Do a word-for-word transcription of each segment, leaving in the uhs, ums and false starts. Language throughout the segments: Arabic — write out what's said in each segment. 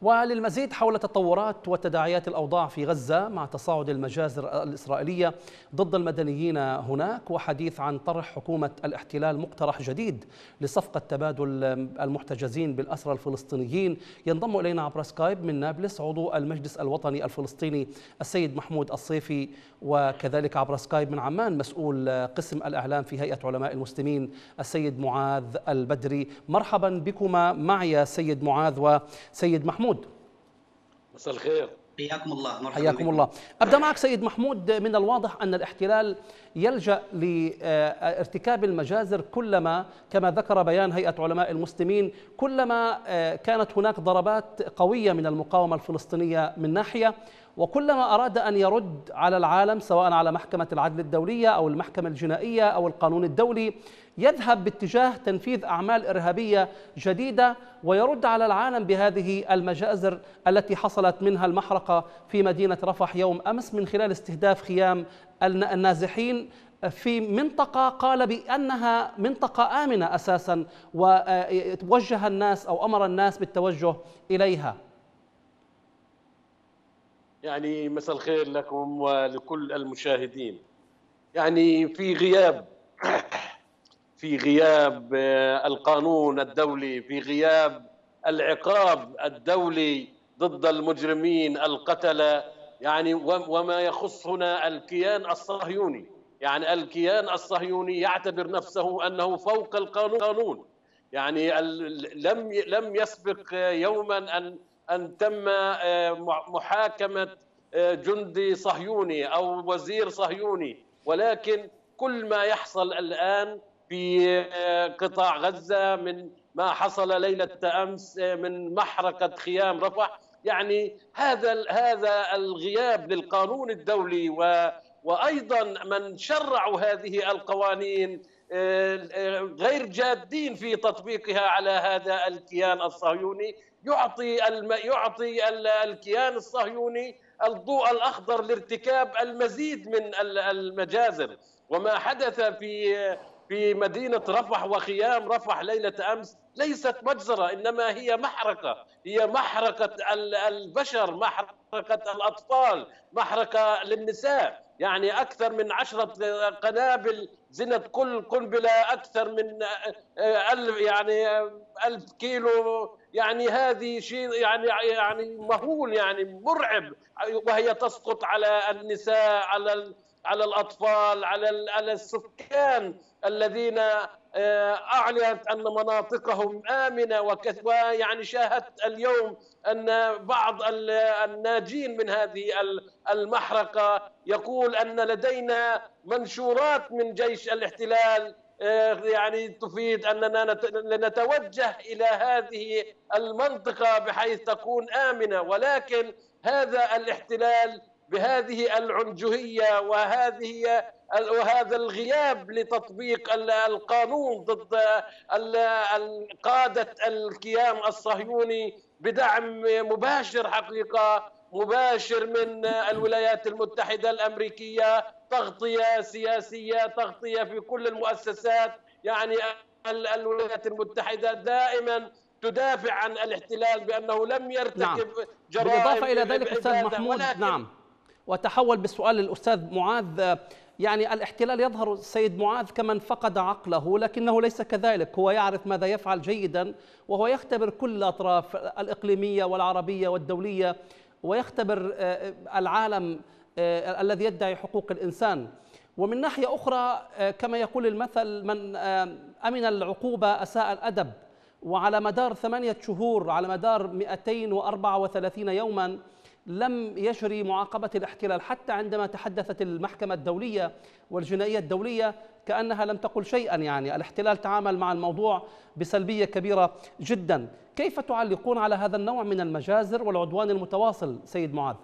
وللمزيد حول تطورات وتداعيات الأوضاع في غزة مع تصاعد المجازر الإسرائيلية ضد المدنيين هناك، وحديث عن طرح حكومة الاحتلال مقترح جديد لصفقة تبادل المحتجزين بالأسرى الفلسطينيين، ينضم إلينا عبر سكايب من نابلس عضو المجلس الوطني الفلسطيني السيد محمود الصيفي، وكذلك عبر سكايب من عمان مسؤول قسم الإعلام في هيئة علماء المسلمين السيد معاذ البدري. مرحبا بكما معي سيد معاذ وسيد محمود. مساء الخير. حياكم الله. مرحبا حياكم بكم. الله. أبدأ معك سيد محمود. من الواضح أن الاحتلال يلجأ لارتكاب المجازر كلما، كما ذكر بيان هيئة علماء المسلمين، كلما كانت هناك ضربات قوية من المقاومة الفلسطينية من ناحية، وكلما أراد أن يرد على العالم سواء على محكمة العدل الدولية أو المحكمة الجنائية أو القانون الدولي، يذهب باتجاه تنفيذ أعمال إرهابية جديدة ويرد على العالم بهذه المجازر التي حصلت منها المحرقة في مدينة رفح يوم أمس من خلال استهداف خيام النازحين في منطقة قال بأنها منطقة آمنة أساسا، ووجه الناس أو أمر الناس بالتوجه إليها. يعني مساء الخير لكم ولكل المشاهدين. يعني في غياب في غياب القانون الدولي، في غياب العقاب الدولي ضد المجرمين القتلة، يعني وما يخص هنا الكيان الصهيوني، يعني الكيان الصهيوني يعتبر نفسه أنه فوق القانون. يعني لم لم يسبق يوما أن أن تم محاكمة جندي صهيوني أو وزير صهيوني، ولكن كل ما يحصل الآن في قطاع غزة من ما حصل ليلة أمس من محرقة خيام رفح، يعني هذا هذا الغياب للقانون الدولي وأيضا من شرعوا هذه القوانين غير جادين في تطبيقها على هذا الكيان الصهيوني، يعطي يعطي الكيان الصهيوني الضوء الأخضر لارتكاب المزيد من المجازر. وما حدث في في مدينة رفح وخيام رفح ليلة أمس ليست مجزرة، إنما هي محرقة، هي محرقة البشر، محرقة الأطفال، محرقة للنساء. يعني أكثر من عشرة قنابل زنت كل قنبلة أكثر من ألف، يعني ألف كيلو. يعني هذه شيء يعني يعني مهول، يعني مرعب، وهي تسقط على النساء، على على الأطفال، على على السكان الذين أعلنت أن مناطقهم آمنة. ويعني شاهدت اليوم أن بعض الناجين من هذه المحرقة يقول أن لدينا منشورات من جيش الاحتلال يعني تفيد أننا نتوجه إلى هذه المنطقة بحيث تكون آمنة، ولكن هذا الاحتلال بهذه العنجهية وهذه وهذا الغياب لتطبيق القانون ضد قادة الكيان الصهيوني بدعم مباشر، حقيقة مباشر من الولايات المتحدة الأمريكية، تغطية سياسية، تغطية في كل المؤسسات. يعني الولايات المتحدة دائما تدافع عن الاحتلال بأنه لم يرتكب نعم. جرائم. بالإضافة إلى ذلك أستاذ محمود، نعم، وتحول بالسؤال للأستاذ معاذ، يعني الاحتلال يظهر السيد معاذ كمن فقد عقله، لكنه ليس كذلك، هو يعرف ماذا يفعل جيدا، وهو يختبر كل الأطراف الإقليمية والعربية والدولية، ويختبر العالم الذي يدعي حقوق الإنسان. ومن ناحية أخرى كما يقول المثل: من أمن العقوبة أساء الأدب. وعلى مدار ثمانية شهور، على مدار مئتين وأربعة وثلاثين يوما لم يجري معاقبة الاحتلال، حتى عندما تحدثت المحكمة الدولية والجنائية الدولية كأنها لم تقل شيئا. يعني الاحتلال تعامل مع الموضوع بسلبية كبيرة جدا. كيف تعلقون على هذا النوع من المجازر والعدوان المتواصل سيد معاذ؟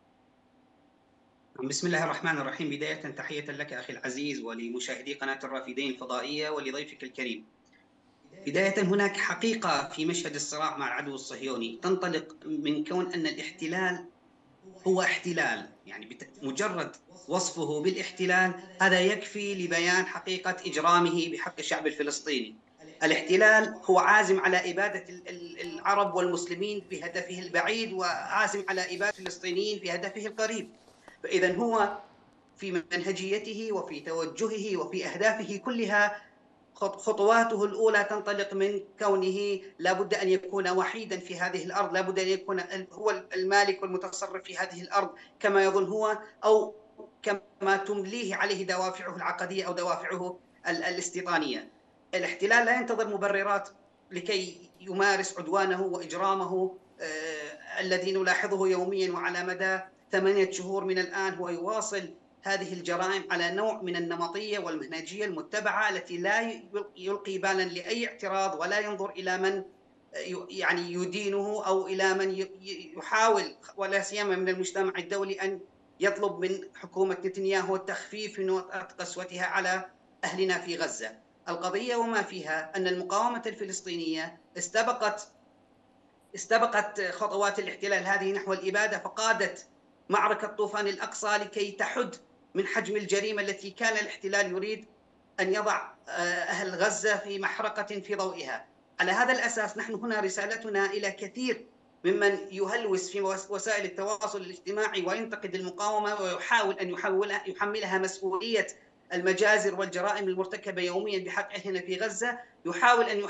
بسم الله الرحمن الرحيم. بداية تحية لك أخي العزيز ولمشاهدي قناة الرافدين الفضائية ولضيفك الكريم. بداية هناك حقيقة في مشهد الصراع مع العدو الصهيوني تنطلق من كون أن الاحتلال هو احتلال، يعني مجرد وصفه بالاحتلال هذا يكفي لبيان حقيقة إجرامه بحق الشعب الفلسطيني. الاحتلال هو عازم على إبادة العرب والمسلمين بهدفه البعيد، وعازم على إبادة الفلسطينيين في هدفه القريب. فإذا هو في منهجيته وفي توجهه وفي أهدافه كلها خطواته الأولى تنطلق من كونه لابد أن يكون وحيدا في هذه الأرض، لابد أن يكون هو المالك والمتصرف في هذه الأرض كما يظن هو، أو كما تمليه عليه دوافعه العقدية أو دوافعه الاستيطانية. الاحتلال لا ينتظر مبررات لكي يمارس عدوانه وإجرامه آه الذي نلاحظه يوميا، وعلى مدى ثمانية شهور من الآن هو يواصل هذه الجرائم على نوع من النمطية والمنهجية المتبعة التي لا يلقي بالا لأي اعتراض، ولا ينظر إلى من يعني يدينه أو إلى من يحاول، ولا سيما من المجتمع الدولي، أن يطلب من حكومة نتنياهو التخفيف من قسوتها على أهلنا في غزة. القضية وما فيها أن المقاومة الفلسطينية استبقت استبقت خطوات الاحتلال هذه نحو الإبادة، فقادت معركة طوفان الأقصى لكي تحد من حجم الجريمة التي كان الاحتلال يريد أن يضع أهل غزة في محرقة في ضوئها. على هذا الأساس نحن هنا رسالتنا إلى كثير ممن يهلوس في وسائل التواصل الاجتماعي وينتقد المقاومة ويحاول أن يحملها مسؤولية المجازر والجرائم المرتكبة يوميا بحق أهلنا في غزة، يحاول أن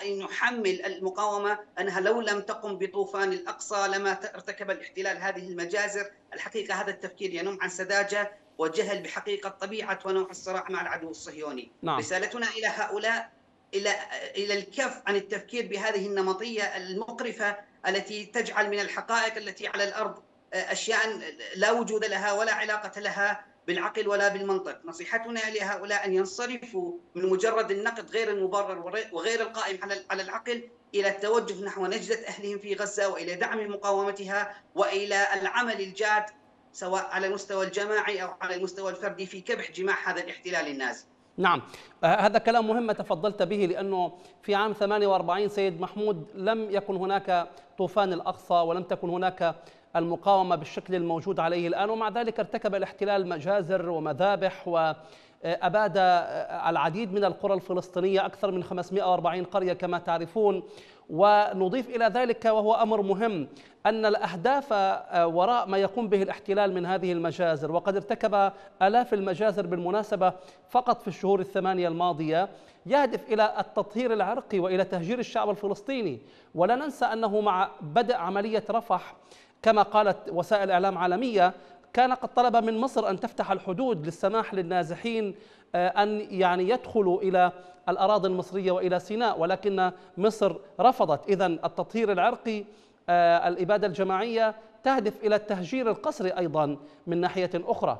يحمل المقاومة أنها لو لم تقم بطوفان الأقصى لما ارتكب الاحتلال هذه المجازر. الحقيقة هذا التفكير ينم عن سذاجة وجهل بحقيقة طبيعة ونوع الصراع مع العدو الصهيوني. نعم. رسالتنا إلى هؤلاء إلى إلى الكف عن التفكير بهذه النمطية المقرفة التي تجعل من الحقائق التي على الأرض أشياء لا وجود لها ولا علاقة لها بالعقل ولا بالمنطق. نصيحتنا لهؤلاء أن ينصرفوا من مجرد النقد غير المبرر وغير القائم على العقل إلى التوجه نحو نجدة أهلهم في غزة، وإلى دعم مقاومتها، وإلى العمل الجاد سواء على المستوى الجماعي أو على المستوى الفردي في كبح جماح هذا الاحتلال النازي. نعم، هذا كلام مهم تفضلت به، لأنه في عام ثمانية وأربعين سيد محمود لم يكن هناك طوفان الأقصى ولم تكن هناك المقاومة بالشكل الموجود عليه الآن، ومع ذلك ارتكب الاحتلال مجازر ومذابح وأباد العديد من القرى الفلسطينية، أكثر من خمسمائة وأربعين قرية كما تعرفون. ونضيف إلى ذلك وهو أمر مهم أن الأهداف وراء ما يقوم به الاحتلال من هذه المجازر، وقد ارتكب آلاف المجازر بالمناسبة فقط في الشهور الثمانية الماضية، يهدف إلى التطهير العرقي وإلى تهجير الشعب الفلسطيني. ولا ننسى أنه مع بدء عملية رفح كما قالت وسائل إعلام عالمية كان قد طلب من مصر أن تفتح الحدود للسماح للنازحين أن يعني يدخلوا إلى الأراضي المصرية وإلى سيناء، ولكن مصر رفضت. إذن التطهير العرقي، الإبادة الجماعية تهدف إلى التهجير القسري أيضا من ناحية أخرى.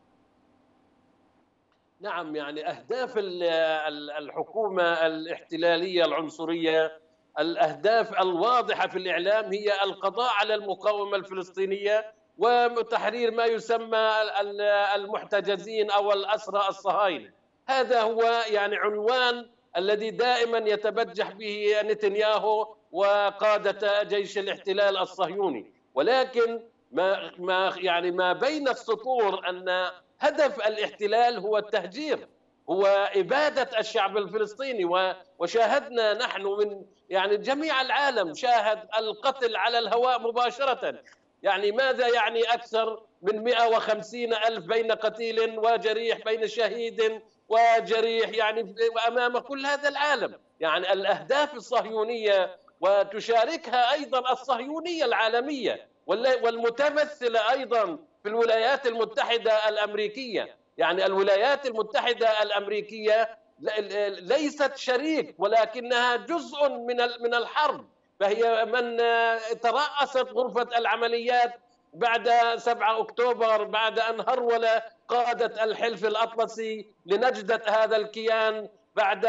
نعم، يعني أهداف الحكومة الاحتلالية العنصرية، الأهداف الواضحة في الإعلام هي القضاء على المقاومة الفلسطينية وتحرير ما يسمى المحتجزين أو الأسرى الصهاينة. هذا هو يعني عنوان الذي دائما يتبجح به نتنياهو وقادة جيش الاحتلال الصهيوني. ولكن ما ما يعني ما بين السطور أن هدف الاحتلال هو التهجير، هو إبادة الشعب الفلسطيني. وشاهدنا نحن من يعني جميع العالم شاهد القتل على الهواء مباشرة. يعني ماذا يعني أكثر من مئة وخمسين ألف بين قتيل وجريح، بين شهيد وجريح، يعني أمام كل هذا العالم. يعني الأهداف الصهيونية وتشاركها أيضا الصهيونية العالمية والمتمثلة أيضا في الولايات المتحدة الأمريكية. يعني الولايات المتحدة الأمريكية ليست شريك ولكنها جزء من من الحرب، فهي من ترأست غرفة العمليات بعد سبعة أكتوبر، بعد أن هرول قادة الحلف الأطلسي لنجدة هذا الكيان، بعد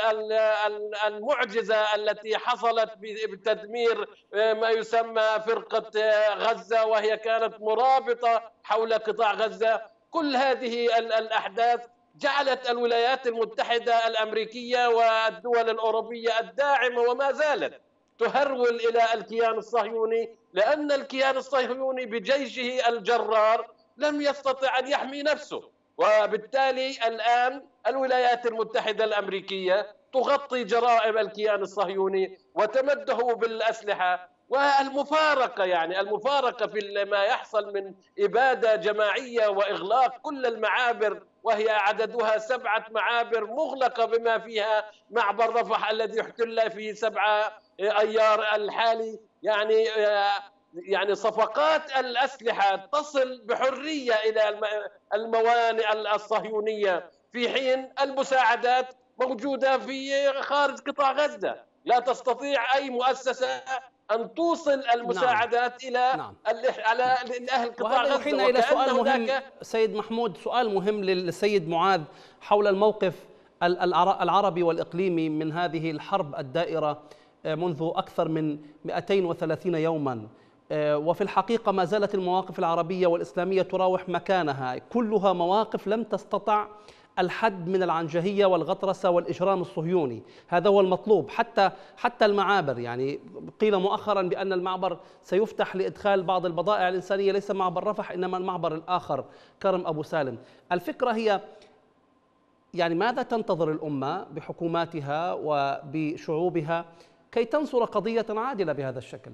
المعجزة التي حصلت بتدمير ما يسمى فرقة غزة وهي كانت مرابطة حول قطاع غزة. كل هذه الأحداث جعلت الولايات المتحدة الأمريكية والدول الأوروبية الداعمة وما زالت تهرول إلى الكيان الصهيوني، لأن الكيان الصهيوني بجيشه الجرار لم يستطع أن يحمي نفسه. وبالتالي الآن الولايات المتحدة الأمريكية تغطي جرائم الكيان الصهيوني وتمده بالأسلحة، والمفارقة يعني المفارقة في ما يحصل من إبادة جماعية وإغلاق كل المعابر، وهي عددها سبعة معابر مغلقة بما فيها معبر رفح الذي احتل في سبعة أيار الحالي. يعني يعني صفقات الأسلحة تصل بحرية إلى الموانئ الصهيونية، في حين المساعدات موجودة في خارج قطاع غزة. لا تستطيع أي مؤسسة أن توصل المساعدات نعم. إلى نعم. على أهل قطاع غزة. وهذا يحيلنا إلى سؤال مهم سيد محمود، سؤال مهم للسيد معاذ حول الموقف العربي والإقليمي من هذه الحرب الدائرة منذ أكثر من مئتين وثلاثين يوما، وفي الحقيقة ما زالت المواقف العربية والإسلامية تراوح مكانها، كلها مواقف لم تستطع الحد من العنجهية والغطرسة والإجرام الصهيوني. هذا هو المطلوب. حتى حتى المعابر، يعني قيل مؤخرا بأن المعبر سيفتح لإدخال بعض البضائع الإنسانية، ليس معبر رفح إنما المعبر الآخر كرم أبو سالم. الفكرة هي يعني ماذا تنتظر الأمة بحكوماتها وبشعوبها كي تنصر قضية عادلة بهذا الشكل؟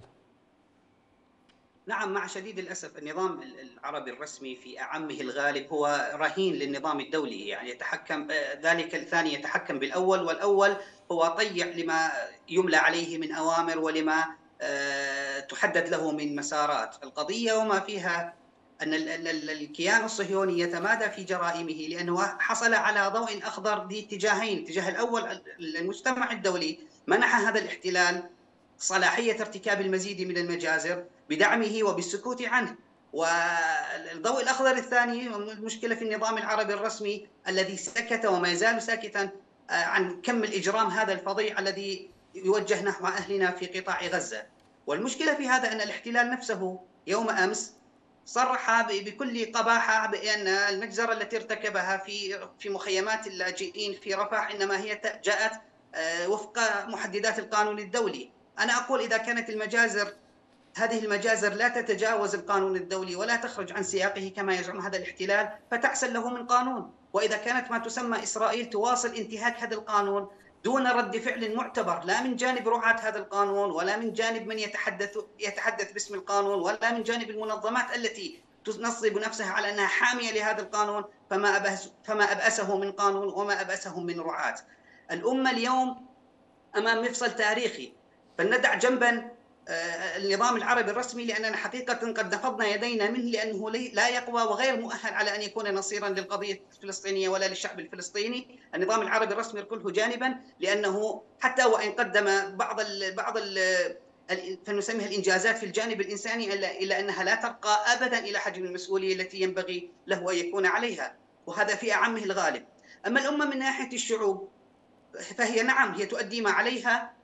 نعم، مع شديد الأسف النظام العربي الرسمي في أعمه الغالب هو رهين للنظام الدولي، يعني يتحكم ذلك الثاني يتحكم بالأول، والأول هو طيع لما يملى عليه من أوامر ولما تحدد له من مسارات. القضية وما فيها أن الكيان الصهيوني يتمادى في جرائمه لأنه حصل على ضوء أخضر لاتجاهين. الاتجاه الأول، المجتمع الدولي منح هذا الاحتلال صلاحية ارتكاب المزيد من المجازر بدعمه وبالسكوت عنه، والضوء الأخضر الثاني المشكلة في النظام العربي الرسمي الذي سكت وما يزال ساكتا عن كم الإجرام هذا الفظيع الذي يوجه نحو أهلنا في قطاع غزة. والمشكلة في هذا أن الاحتلال نفسه يوم أمس صرح بكل قباحة بأن المجزرة التي ارتكبها في في مخيمات اللاجئين في رفح إنما هي جاءت وفق محددات القانون الدولي. أنا أقول إذا كانت المجازر هذه المجازر لا تتجاوز القانون الدولي ولا تخرج عن سياقه كما يزعم هذا الاحتلال فتحسن له من قانون، وإذا كانت ما تسمى إسرائيل تواصل انتهاك هذا القانون دون رد فعل معتبر لا من جانب رعاة هذا القانون ولا من جانب من يتحدث يتحدث باسم القانون ولا من جانب المنظمات التي تنصب نفسها على أنها حامية لهذا القانون، فما أبأس فما أبأسه من قانون وما أبأسهم من رعاة. الأمة اليوم أمام مفصل تاريخي، فلندع جنبا النظام العربي الرسمي لأننا حقيقة قد نفضنا يدينا منه لأنه لا يقوى وغير مؤهل على أن يكون نصيرا للقضية الفلسطينية ولا للشعب الفلسطيني. النظام العربي الرسمي كله جانبا، لأنه حتى وإن قدم بعض ال بعض ال فنسميها الإنجازات في الجانب الإنساني إلا أنها لا ترقى أبدا إلى حجم المسؤولية التي ينبغي له أن يكون عليها، وهذا في أعمه الغالب. أما الأمة من ناحية الشعوب فهي نعم هي تؤدي ما عليها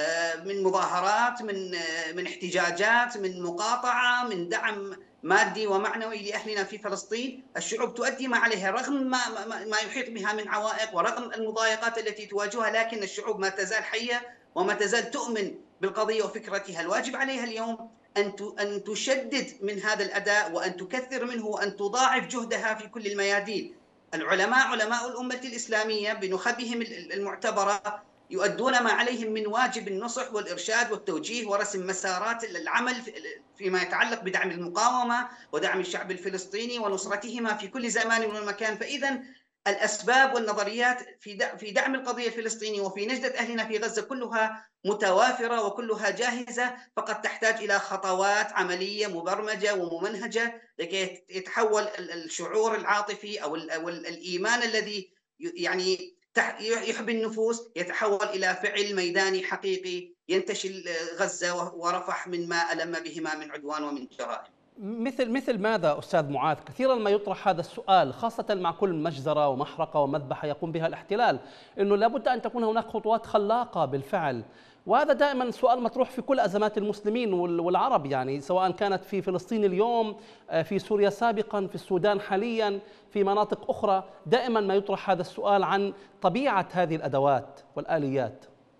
من مظاهرات، من من احتجاجات، من مقاطعة، من دعم مادي ومعنوي لأهلنا في فلسطين. الشعوب تؤدي ما عليها رغم ما ما يحيط بها من عوائق ورغم المضايقات التي تواجهها، لكن الشعوب ما تزال حية وما تزال تؤمن بالقضية وفكرتها. الواجب عليها اليوم أن أن تشدد من هذا الأداء وأن تكثر منه وأن تضاعف جهدها في كل الميادين. العلماء علماء الأمة الإسلامية بنخبهم المعتبرة يؤدون ما عليهم من واجب النصح والإرشاد والتوجيه ورسم مسارات العمل فيما يتعلق بدعم المقاومة ودعم الشعب الفلسطيني ونصرتهما في كل زمان ومكان. فإذا الأسباب والنظريات في دعم القضية الفلسطينية وفي نجدة أهلنا في غزة كلها متوافرة وكلها جاهزة، فقد تحتاج إلى خطوات عملية مبرمجة وممنهجة لكي يتحول الشعور العاطفي أو الإيمان الذي يعني يحب النفوس يتحول إلى فعل ميداني حقيقي ينتشل غزة ورفح من ما ألم بهما من عدوان ومن جرائم. مثل مثل ماذا أستاذ معاذ؟ كثيرا ما يطرح هذا السؤال خاصة مع كل مجزرة ومحرقة ومذبحة يقوم بها الاحتلال، أنه لابد أن تكون هناك خطوات خلاقة بالفعل، وهذا دائما سؤال مطروح في كل أزمات المسلمين والعرب، يعني سواء كانت في فلسطين اليوم، في سوريا سابقا، في السودان حاليا، في مناطق أخرى، دائما ما يطرح هذا السؤال عن طبيعة هذه الأدوات والآليات.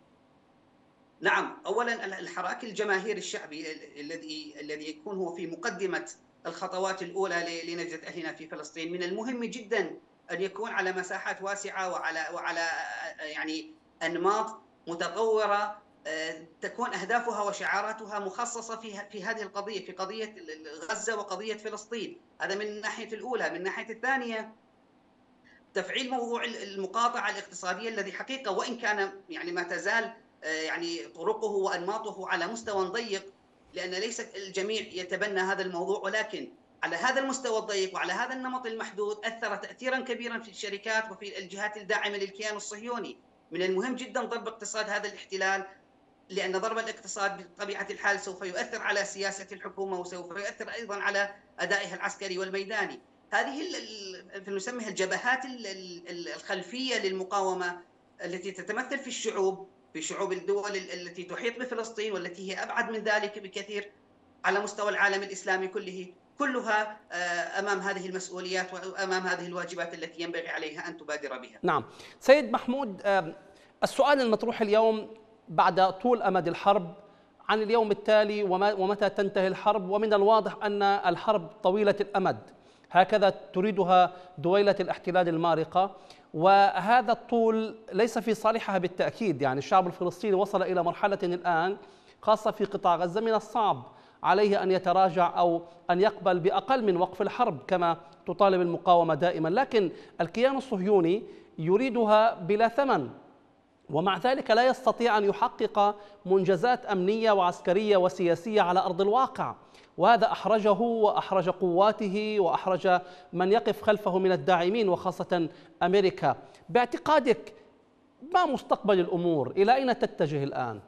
نعم، أولا الحراك الجماهيري الشعبي الذي الذي يكون هو في مقدمة الخطوات الأولى لنجدة أهلنا في فلسطين، من المهم جدا أن يكون على مساحات واسعة وعلى وعلى يعني أنماط متطورة تكون أهدافها وشعاراتها مخصصة في في هذه القضية، في قضية غزة وقضية فلسطين. هذا من الناحية الأولى. من الناحية الثانية تفعيل موضوع المقاطعة الاقتصادية الذي حقيقة وإن كان يعني ما تزال يعني طرقه وأنماطه على مستوى ضيق، لأن ليس الجميع يتبنى هذا الموضوع، ولكن على هذا المستوى الضيق وعلى هذا النمط المحدود أثر تأثيرا كبيرا في الشركات وفي الجهات الداعمة للكيان الصهيوني. من المهم جدا ضرب اقتصاد هذا الاحتلال، لأن ضرب الاقتصاد بطبيعة الحال سوف يؤثر على سياسة الحكومة وسوف يؤثر أيضا على أدائها العسكري والميداني. هذه نسميها الجبهات الخلفية للمقاومة التي تتمثل في الشعوب، في شعوب الدول التي تحيط بفلسطين والتي هي أبعد من ذلك بكثير على مستوى العالم الإسلامي كله، كلها أمام هذه المسؤوليات وأمام هذه الواجبات التي ينبغي عليها أن تبادر بها. نعم سيد محمود، السؤال المطروح اليوم بعد طول أمد الحرب عن اليوم التالي ومتى تنتهي الحرب، ومن الواضح أن الحرب طويلة الأمد هكذا تريدها دويلة الاحتلال المارقة، وهذا الطول ليس في صالحها بالتأكيد. يعني الشعب الفلسطيني وصل إلى مرحلة الآن خاصة في قطاع غزة من الصعب عليه أن يتراجع أو أن يقبل بأقل من وقف الحرب كما تطالب المقاومة دائما، لكن الكيان الصهيوني يريدها بلا ثمن، ومع ذلك لا يستطيع أن يحقق منجزات أمنية وعسكرية وسياسية على أرض الواقع، وهذا أحرجه وأحرج قواته وأحرج من يقف خلفه من الداعمين وخاصة أمريكا. باعتقادك ما مستقبل الأمور؟ إلى أين تتجه الآن؟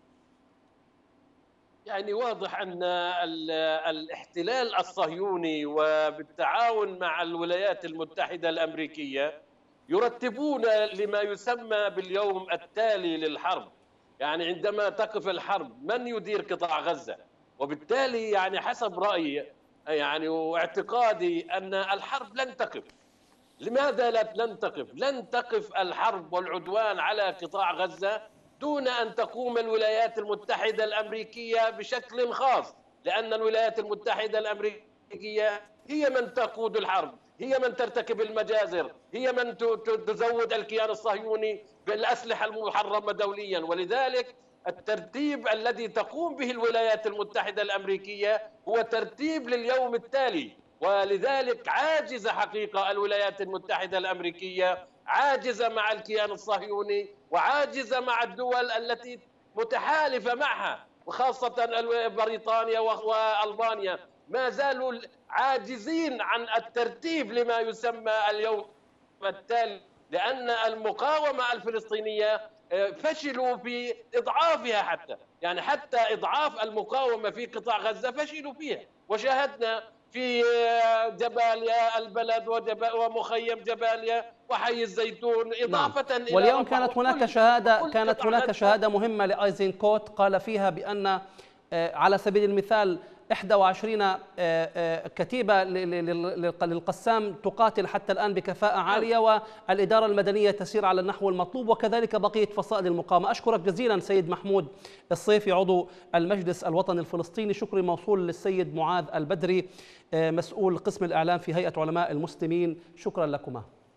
يعني واضح أن الاحتلال الصهيوني وبالتعاون مع الولايات المتحدة الأمريكية يرتبون لما يسمى باليوم التالي للحرب. يعني عندما تقف الحرب من يدير قطاع غزة؟ وبالتالي يعني حسب رأيي يعني واعتقادي أن الحرب لن تقف. لماذا لن تقف؟ لن تقف الحرب والعدوان على قطاع غزة دون أن تقوم الولايات المتحدة الأمريكية بشكل خاص، لأن الولايات المتحدة الأمريكية هي من تقود الحرب، هي من ترتكب المجازر، هي من تزود الكيان الصهيوني بالأسلحة المحرمة دوليا. ولذلك الترتيب الذي تقوم به الولايات المتحدة الأمريكية هو ترتيب لليوم التالي، ولذلك عاجزة حقيقة الولايات المتحدة الأمريكية، عاجزة مع الكيان الصهيوني وعاجزة مع الدول التي متحالفة معها، وخاصة بريطانيا وألبانيا ما زالوا عاجزين عن الترتيب لما يسمى اليوم التالي، لأن المقاومة الفلسطينية فشلوا في إضعافها، حتى يعني حتى إضعاف المقاومة في قطاع غزة فشلوا فيها، وشاهدنا في جباليا البلد ومخيم جباليا وحي الزيتون إضافة نعم. إلى واليوم كانت هناك شهادة كانت هناك شهادة مهمة لأيزنكوت قال فيها بأن على سبيل المثال إحدى وعشرين كتيبة للقسام تقاتل حتى الآن بكفاءة عالية، والإدارة المدنية تسير على النحو المطلوب، وكذلك بقية فصائل المقاومة. أشكرك جزيلا سيد محمود الصيفي عضو المجلس الوطني الفلسطيني. شكري موصول للسيد معاذ البدري مسؤول قسم الإعلام في هيئة علماء المسلمين. شكرا لكما.